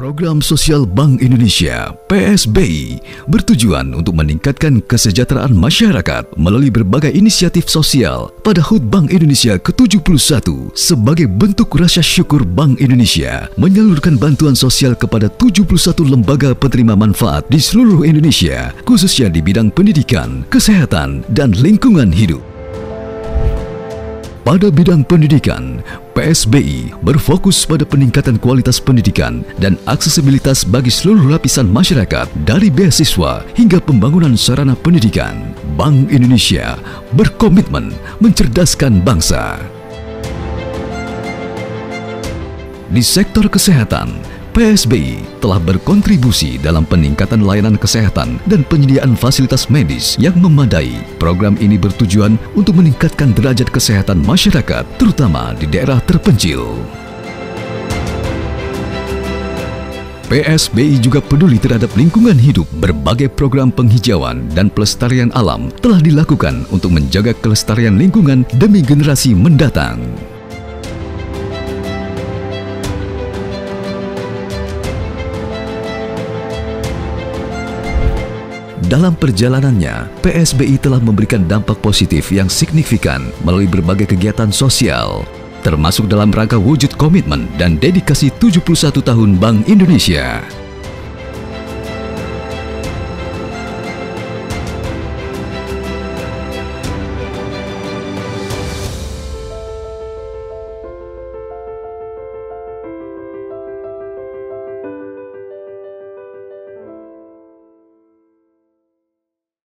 Program Sosial Bank Indonesia (PSBI) bertujuan untuk meningkatkan kesejahteraan masyarakat melalui berbagai inisiatif sosial pada HUT Bank Indonesia ke-71 sebagai bentuk rasa syukur Bank Indonesia menyalurkan bantuan sosial kepada 71 lembaga penerima manfaat di seluruh Indonesia, khususnya di bidang pendidikan, kesehatan, dan lingkungan hidup. Pada bidang pendidikan, PSBI berfokus pada peningkatan kualitas pendidikan dan aksesibilitas bagi seluruh lapisan masyarakat dari beasiswa hingga pembangunan sarana pendidikan. Bank Indonesia berkomitmen mencerdaskan bangsa. Di sektor kesehatan, PSBI telah berkontribusi dalam peningkatan layanan kesehatan dan penyediaan fasilitas medis yang memadai. Program ini bertujuan untuk meningkatkan derajat kesehatan masyarakat, terutama di daerah terpencil. PSBI juga peduli terhadap lingkungan hidup. Berbagai program penghijauan dan pelestarian alam telah dilakukan untuk menjaga kelestarian lingkungan demi generasi mendatang. Dalam perjalanannya, PSBI telah memberikan dampak positif yang signifikan melalui berbagai kegiatan sosial, termasuk dalam rangka wujud komitmen dan dedikasi 71 tahun Bank Indonesia.